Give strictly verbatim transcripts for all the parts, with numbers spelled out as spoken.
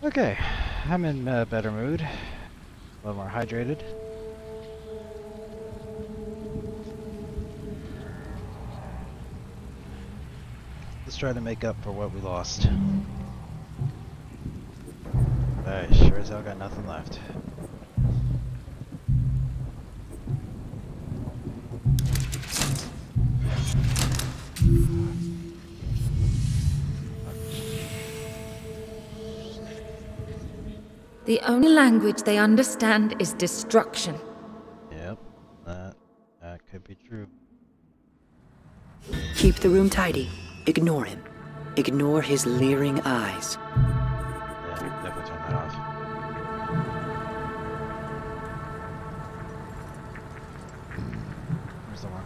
Okay, I'm in a better mood. A little more hydrated. Let's try to make up for what we lost. I sure as hell got nothing left. The only language they understand is destruction. Yep, that, that could be true. Keep the room tidy. Ignore him. Ignore his leering eyes. Yeah, definitely turn that off. Where's the one?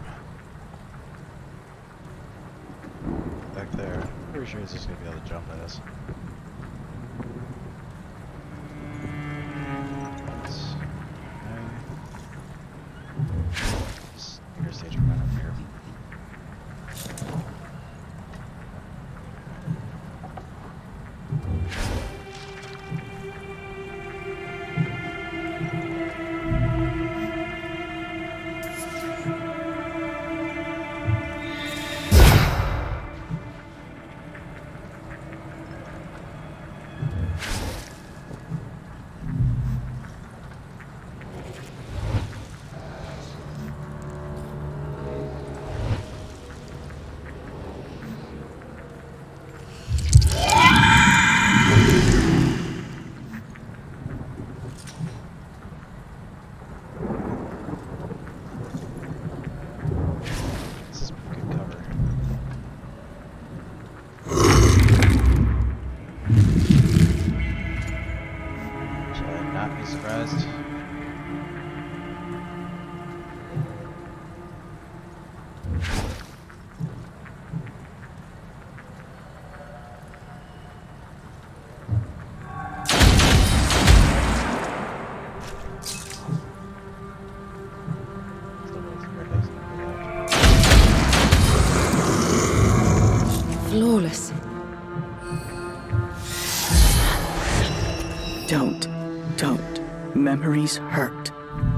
Back there. Pretty sure he's just gonna be able to jump at us. Stage right up here. Flawless. Don't. Don't. Memories hurt.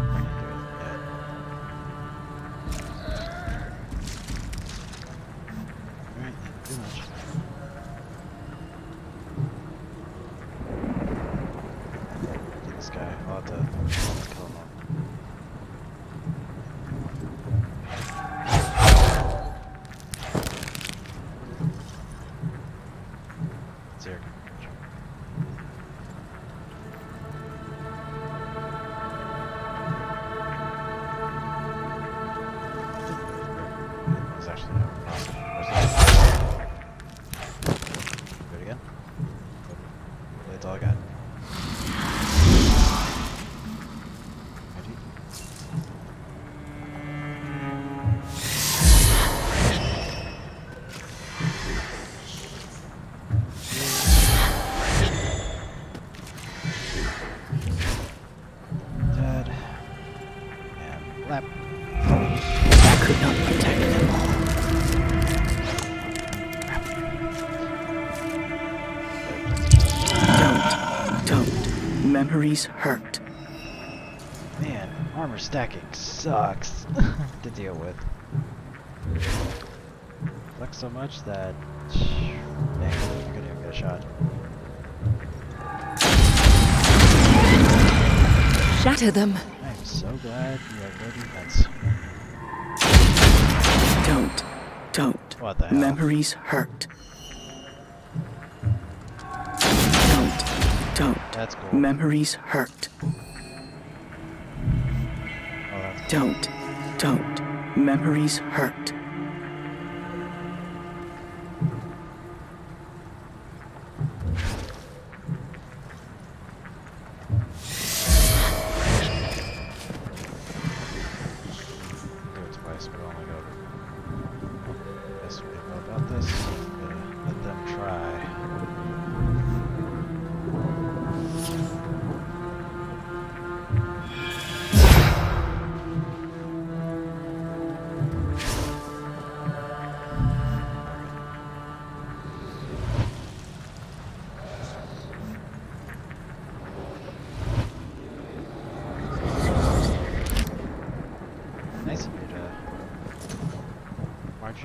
Memories hurt. Man, armor stacking sucks to deal with. Sucks so much that dang, I couldn't even get a shot. Shatter them. I'm so glad you have no defense. Don't. Don't. What the hell? Memories hurt. Don't. That's cool. Memories hurt. Oh, that's cool. Don't. Don't. Memories hurt. Do it twice, but only go. Guess we know about this. Gonna let them try.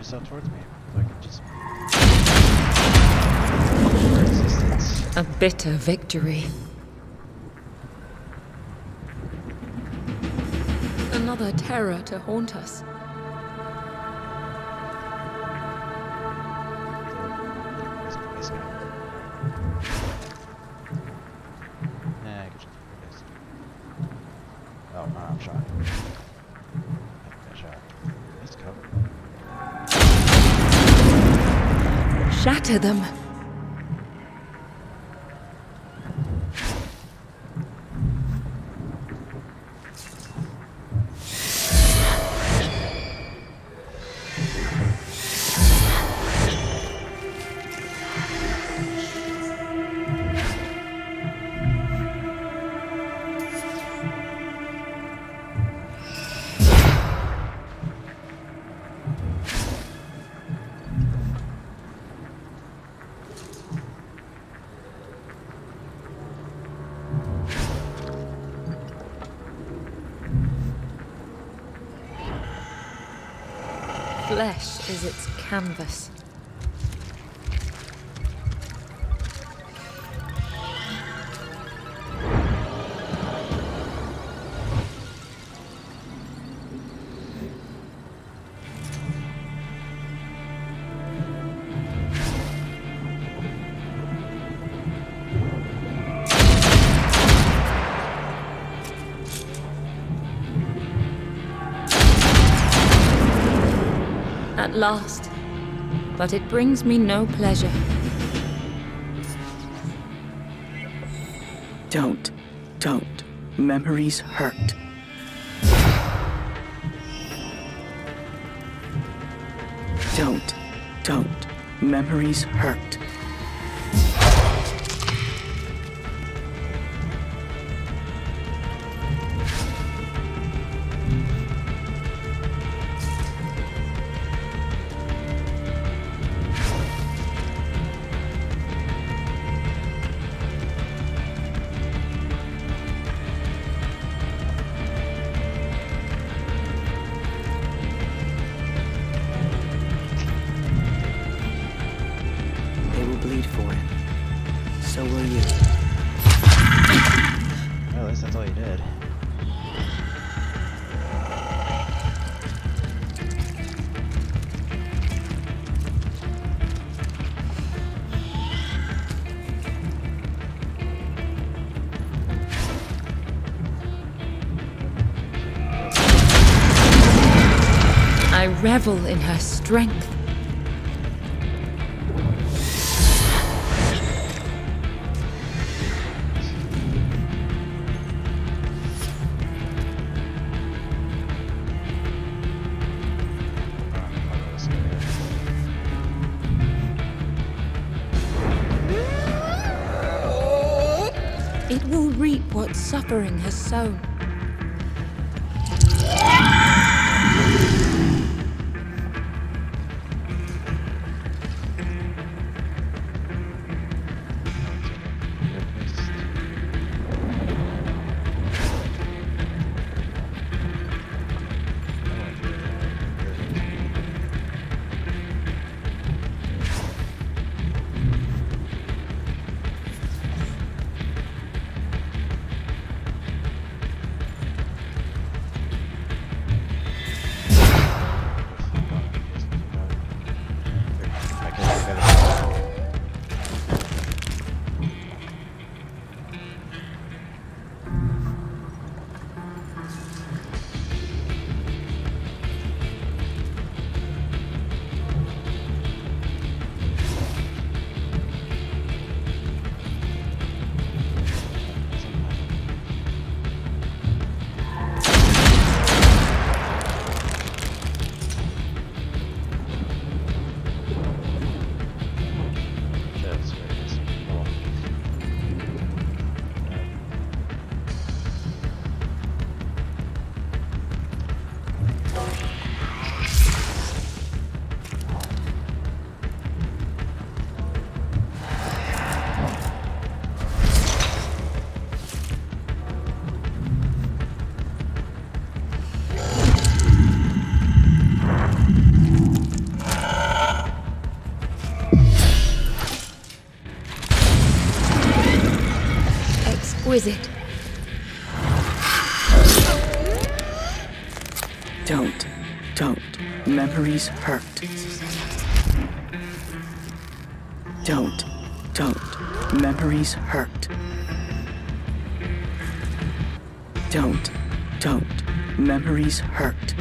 yourself towards me. So I can just... resistance. A bitter victory. Another terror to haunt us. Nah, I can just do this. Oh, no, I'm shot. I'm shot. It's covered. Shatter them. Flesh is its canvas. At last, but it brings me no pleasure. Don't. Don't. Memories hurt. Don't. Don't. Memories hurt. Bleed for it. So will you. Well, at least that's all you did. I revel in her strength. It will reap what suffering has sown. exquisite. Don't. Don't. Memories hurt. Don't. Don't. Memories hurt. Don't. Don't. Memories hurt.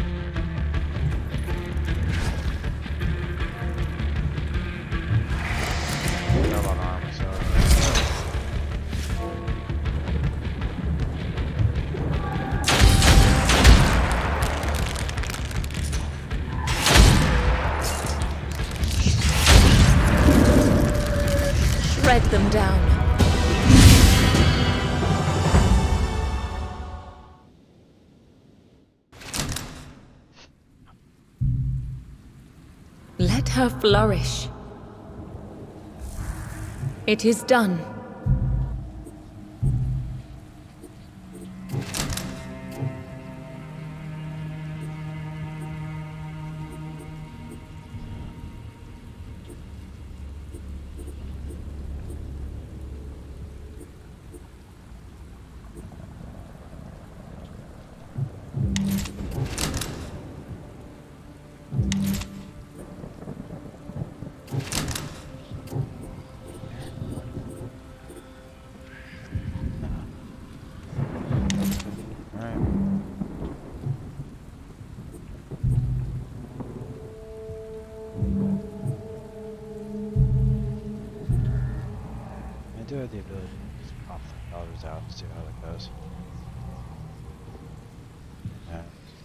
Got a lot of armor, so. Shred them down. Let her flourish. It is done. I do have the ability to just pop the others out and see how that goes. Yeah.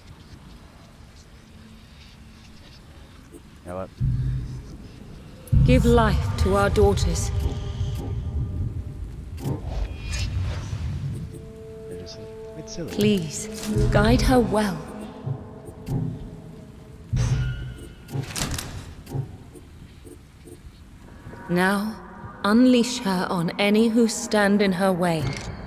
You know what? Give life to our daughters. You're just a bit silly. Please, guide her well. Now, unleash her on any who stand in her way.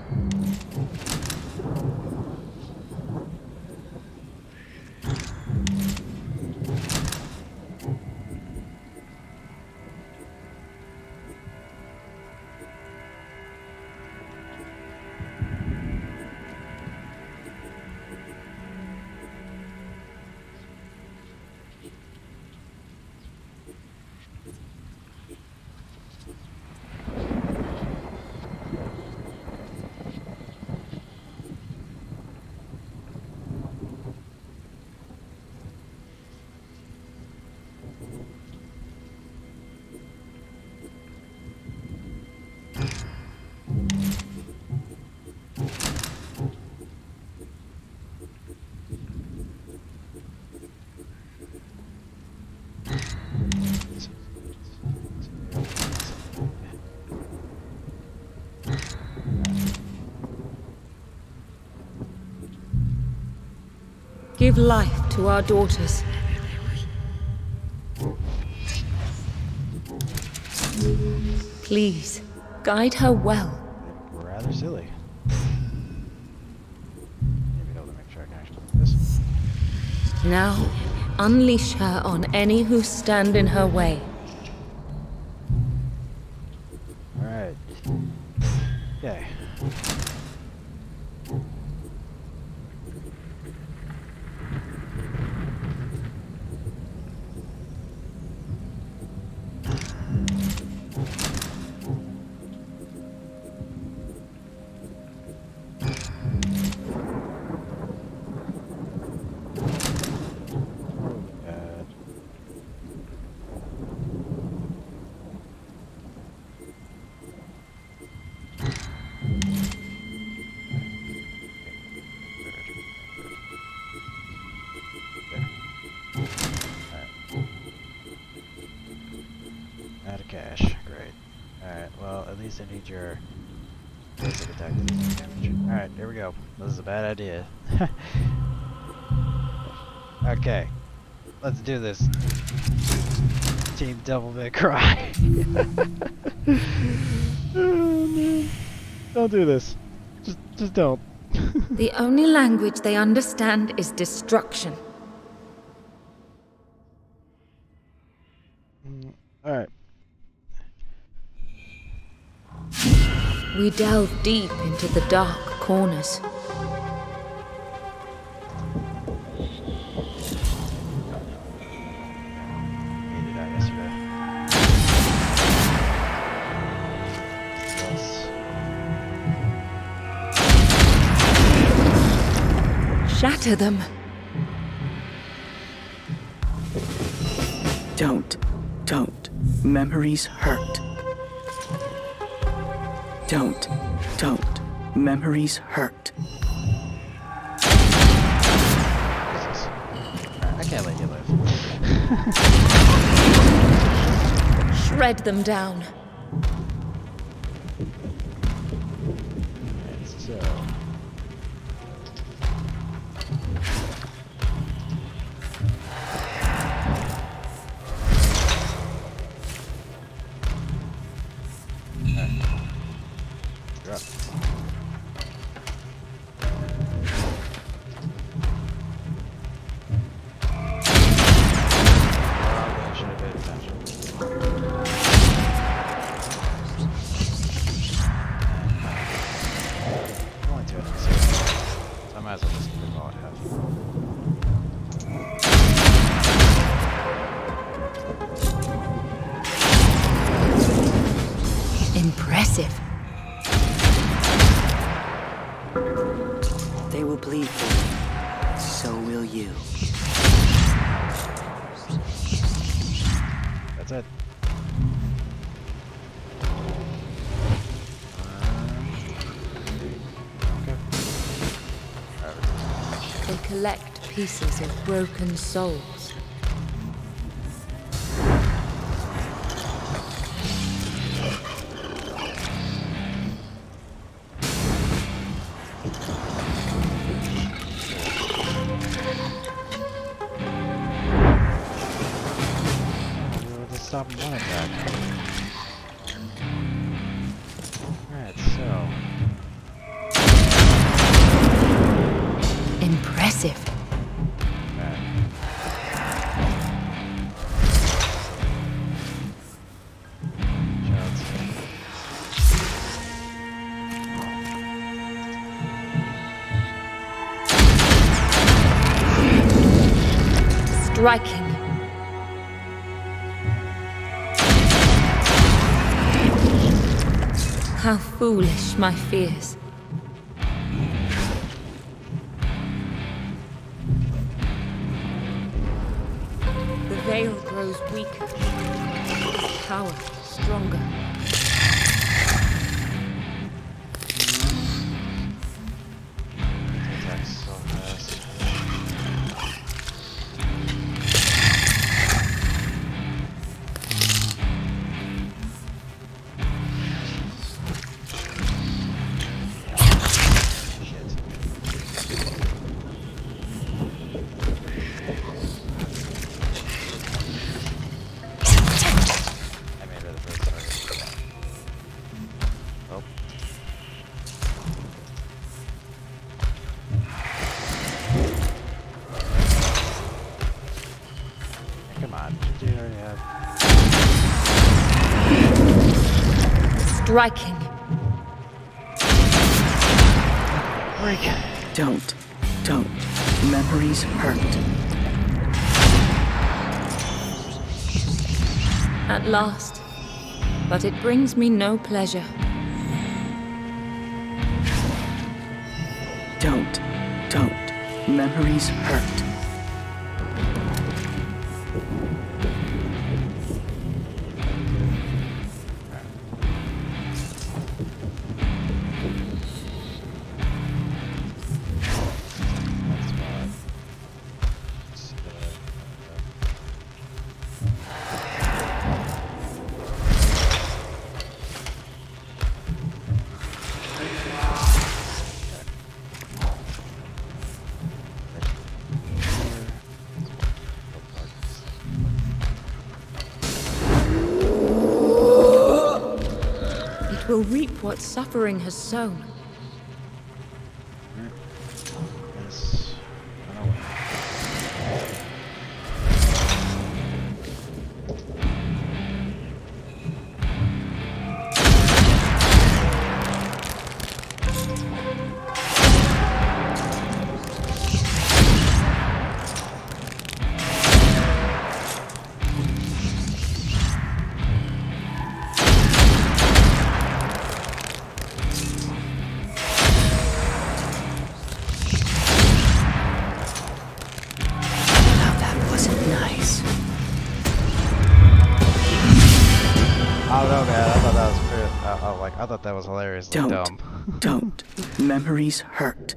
Give life to our daughters. Please, guide her well. Rather silly. Maybe able to make sure I can actually do this. Now, unleash her on any who stand in her way. Alright. Okay. Out of cash, great. Alright, well, at least I need your basic attack to do some damage. Alright, here we go. This is a bad idea. Okay, let's do this. Team Devil May Cry. Oh man. Don't do this. Just, just don't. The only language they understand is destruction. Alright. We delve deep into the dark corners. Needed that yesterday. Yes. Shatter them. Don't. Don't. Memories hurt. Don't. Don't. Memories hurt. Jesus. I can't let you live. Shred them down. Alright, so. Drop. Probably should have paid attention. Only two enemies here. So I might as well just keep it all I have. Impressive. They will bleed for you. So will you. That's it. Okay. Alright. They collect pieces of broken souls. We'll just stop and run attack. Alright, so. Impressive. Alright. Shots. Striking. How foolish my fears. The veil grows weaker. Its power stronger. Attacks so fast. I made her the first target. Oh. Hey, come on, did you already have? Striking. Break. Don't. Don't. Memories hurt. At last. But it brings me no pleasure. Don't. Don't. Memories hurt. That's fine. Just, It will reap what suffering has sown. Yes. Run away. I thought that was hilariously Don't. dumb. Don't. Memories hurt.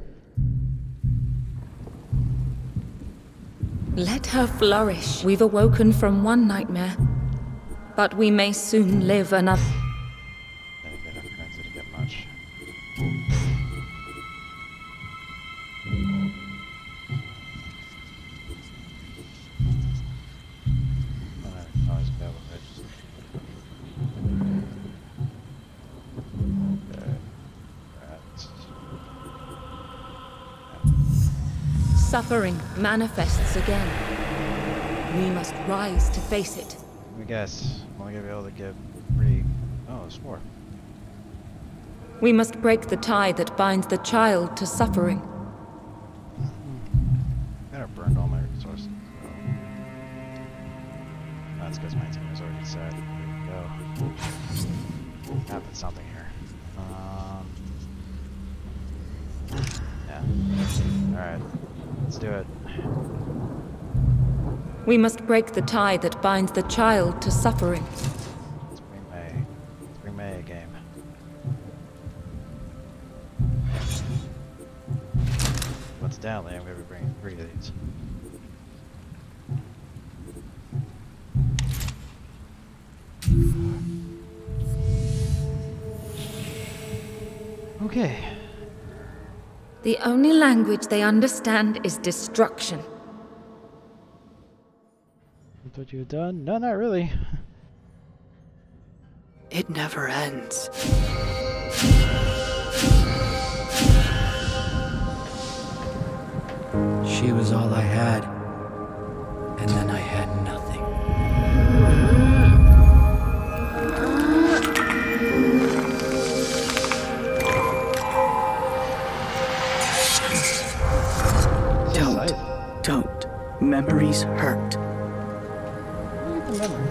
Let her flourish. We've awoken from one nightmare, but we may soon live another. Then again, I'm trying to get much. Oh, it's bad with it. Okay. Right. Suffering manifests again. We must rise to face it. Let me guess. I'm only gonna be able to get three. Oh, it's four. We must break the tie that binds the child to suffering. I think I burned all my resources. So. That's because my team is already set. Here we go. Happened something here. Um. Yeah. Alright. Let's do it. We must break the tie that binds the child to suffering. Let's bring May. Let's bring May a game. What's down there? I'm gonna be bringing three of these. Okay. The only language they understand is destruction. I thought you were done? No, not really. It never ends. She was all I had, and then I had nothing. Don't, don't. Memories hurt. Look at the memory.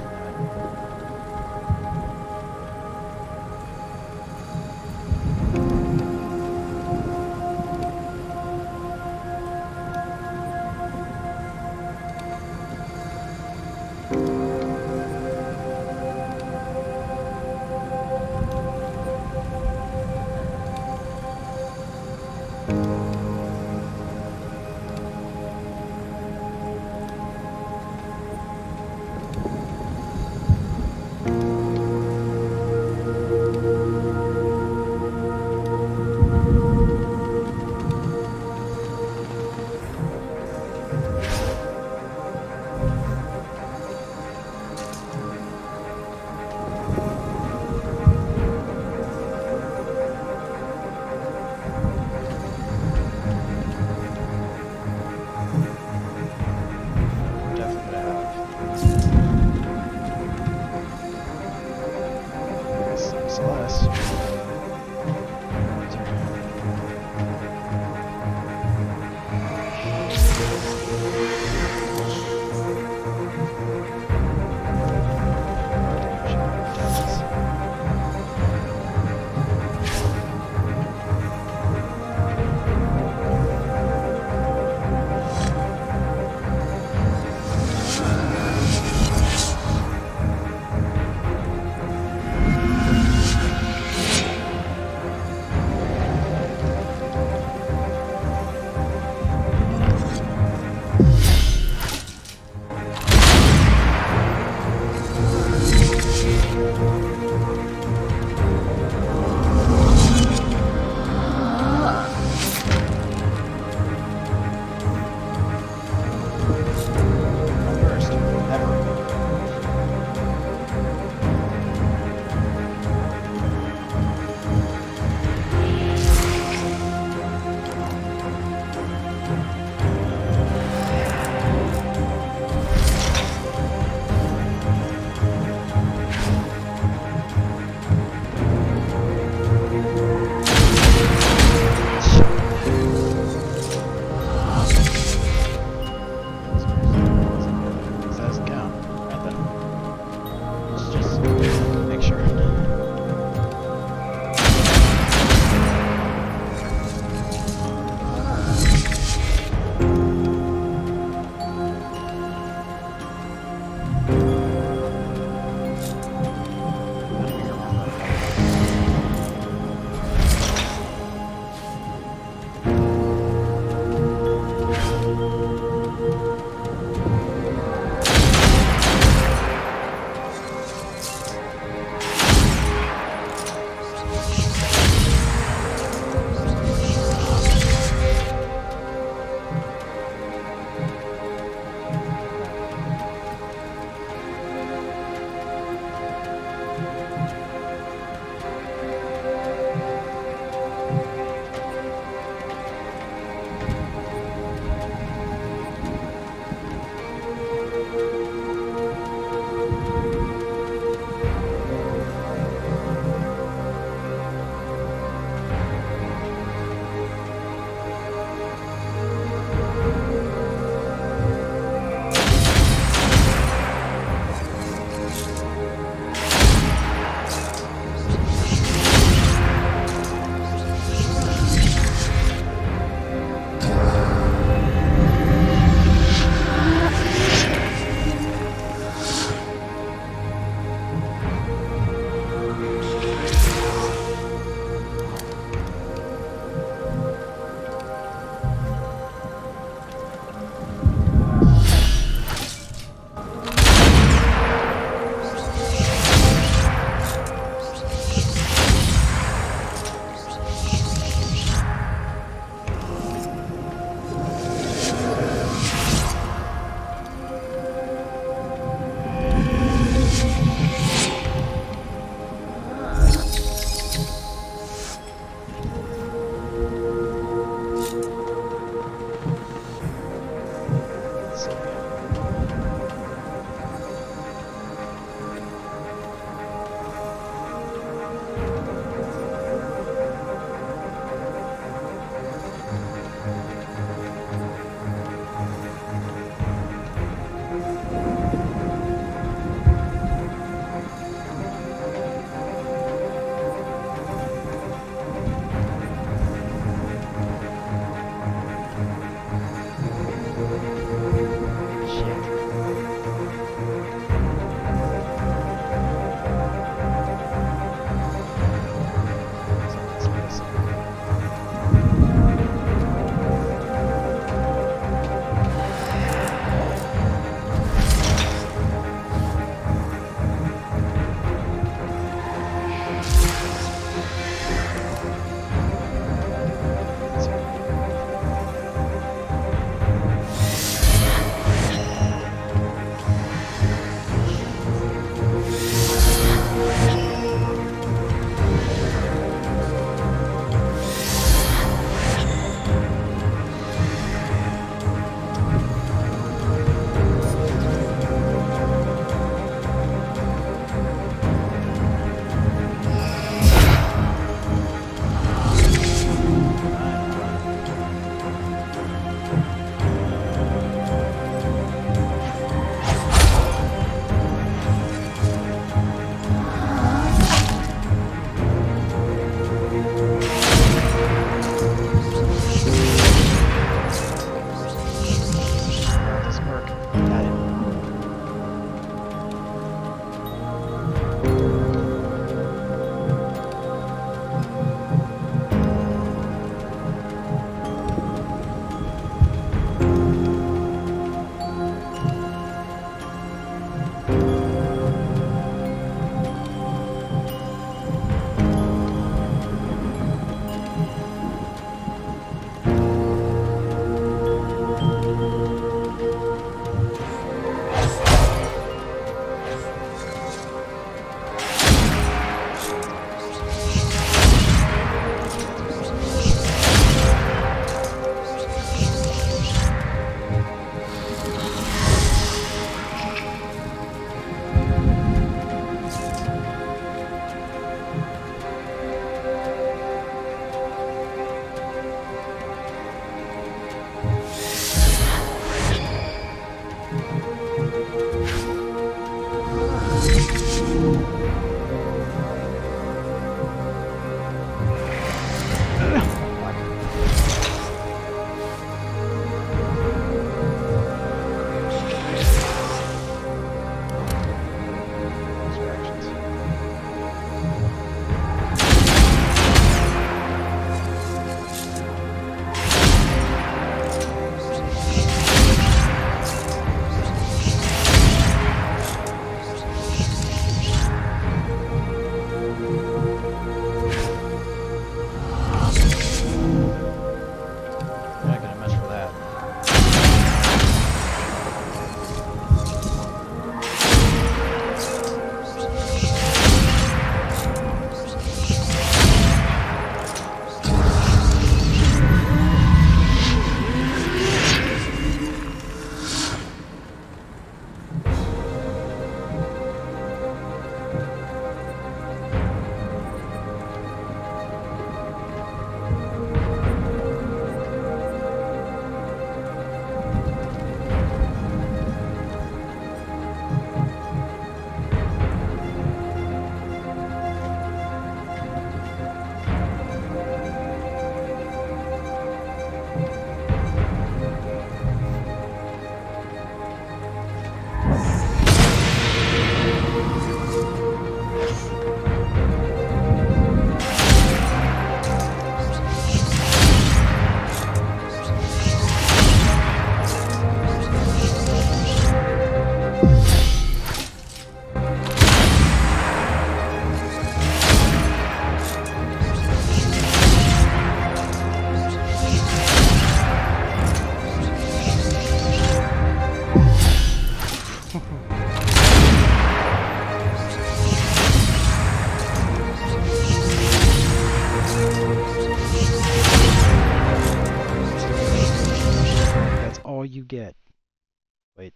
get? Wait.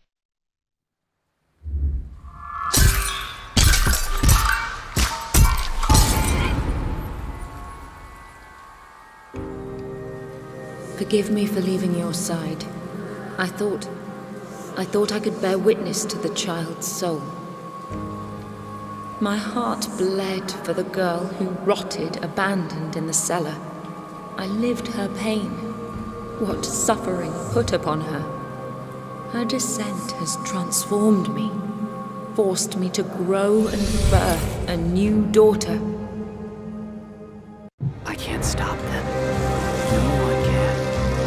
Forgive me for leaving your side. I thought... I thought I could bear witness to the child's soul. My heart bled for the girl who rotted abandoned in the cellar. I lived her pain. What suffering put upon her. Her descent has transformed me, forced me to grow and birth a new daughter. I can't stop them. No one can.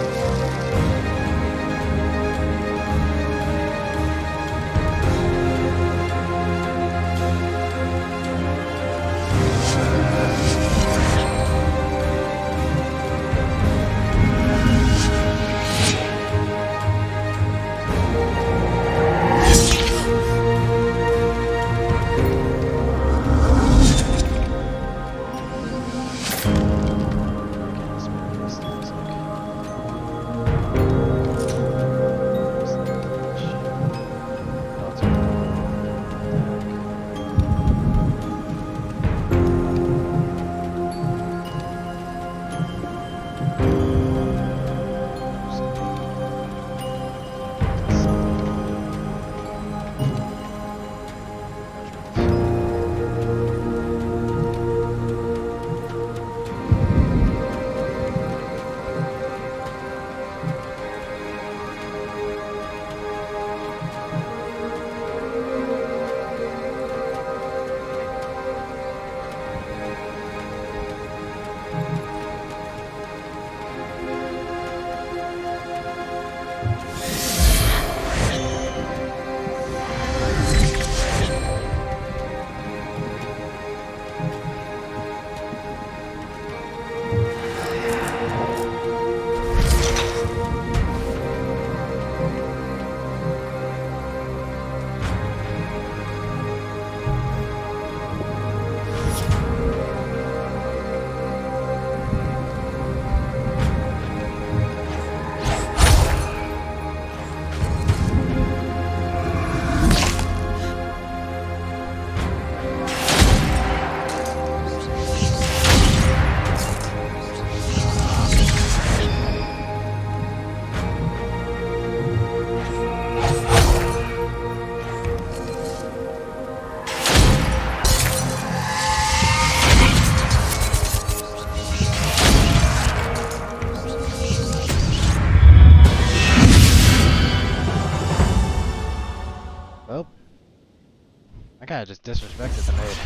I kinda just disrespected the maid.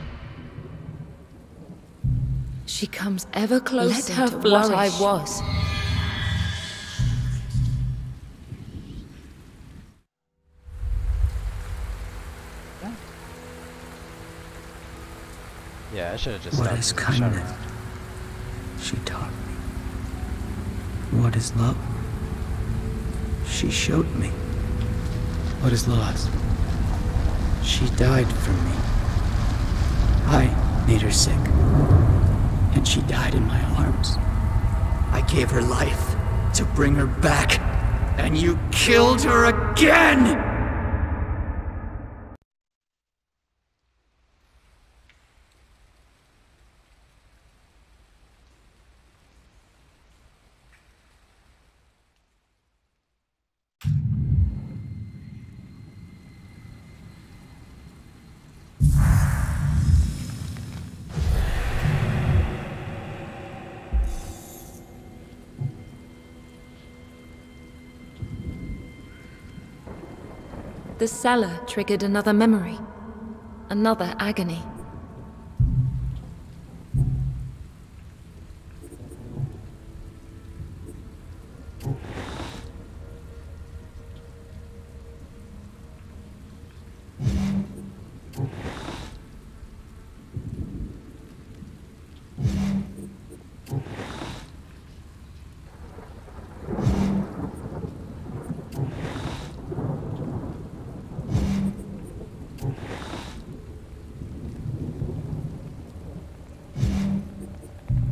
She comes ever closer Let her to flourish. what I was. Yeah, I should have just What stopped is using the shotgun. kindness? She taught me. What is love? She showed me. What is loss? She died for me. I made her sick, and she died in my arms. I gave her life to bring her back, and you killed her again! The cellar triggered another memory, another agony.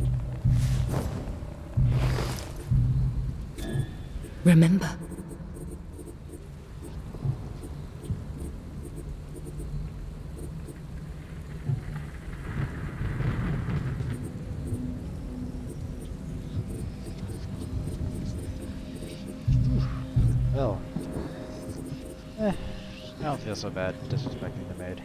Remember, Still. Eh, I don't feel so bad disrespecting the maid.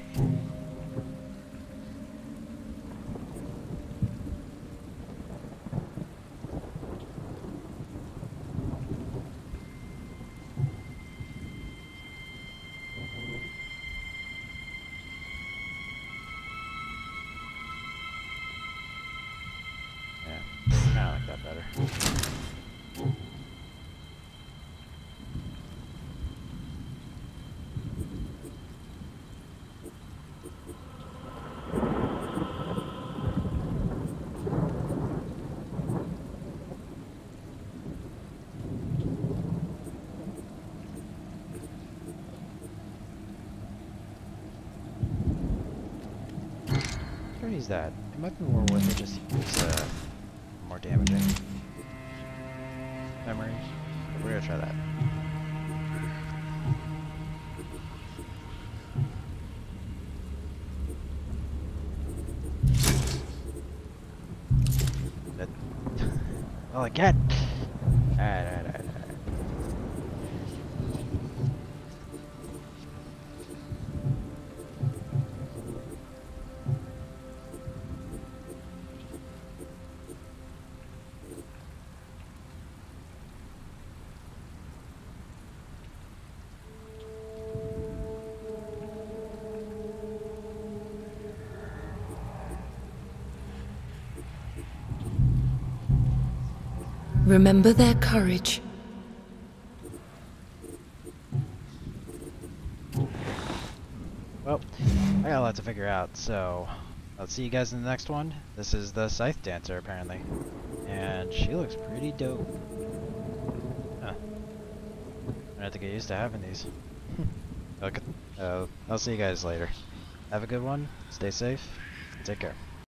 Yeah, I like that better. Sure use that. It might be more worth it just to use uh, more damaging memories. We're gonna try that. That well again. Alright, alright, alright, alright. Remember their courage. Well, I got a lot to figure out, so I'll see you guys in the next one. This is the Scythe Dancer, apparently. And she looks pretty dope. Huh. I have to get used to having these. Okay. Uh, I'll see you guys later. Have a good one, stay safe, take care.